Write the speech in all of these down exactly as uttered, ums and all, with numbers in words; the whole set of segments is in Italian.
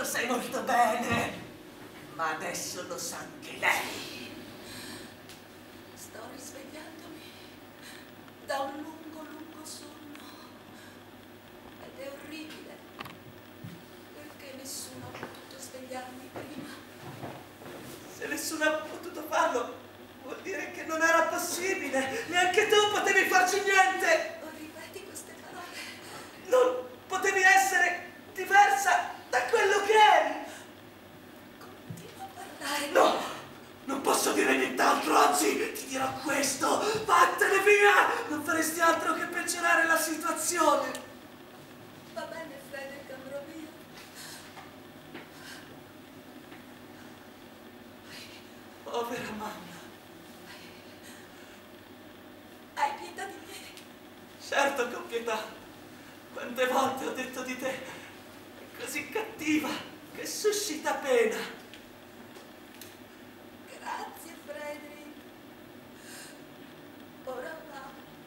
lo sai molto bene, ma adesso lo sa anche lei. Sto risvegliandomi da un lungo, lungo sonno ed è orribile perché nessuno ha potuto svegliarmi prima. Se nessuno ha potuto farlo, vuol dire che non era possibile. Neanche tu potevi farci niente. Oh, ripeti queste parole. Non potevi essere diversa da quello che eri. Continua a parlare. No, non posso dire nient'altro, anzi ti dirò questo. Vattene via, non faresti altro che peggiorare la situazione. Va bene, Frederick, andrò via. Povera mamma. Hai pietà di me? Certo che ho pietà. Quante volte ho detto di te, è così cattiva che suscita pena. Grazie, Frederick. Ora va.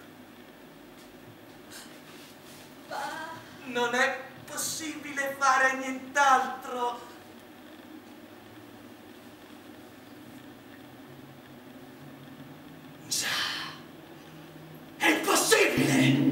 Va. Non è possibile fare nient'altro. Già, è impossibile!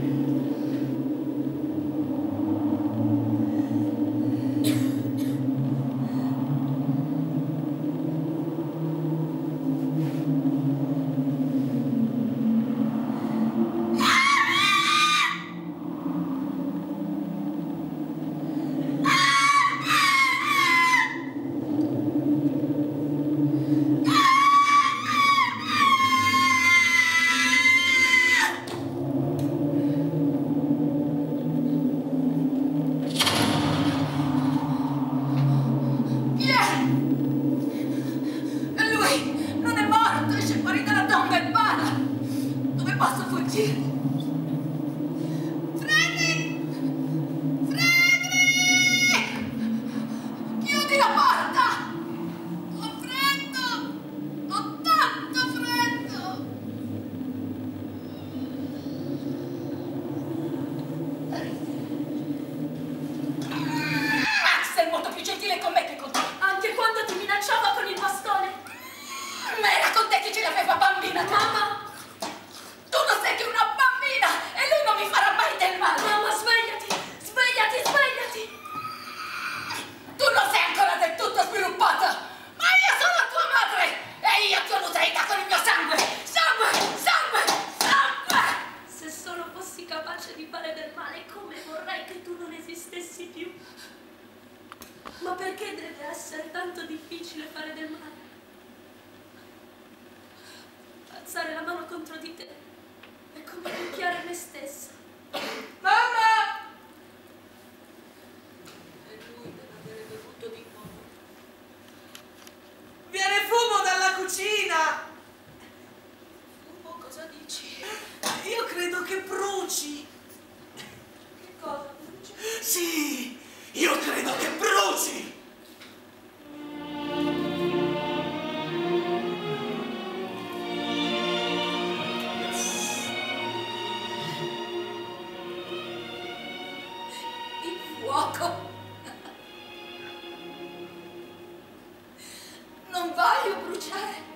Non voglio bruciare.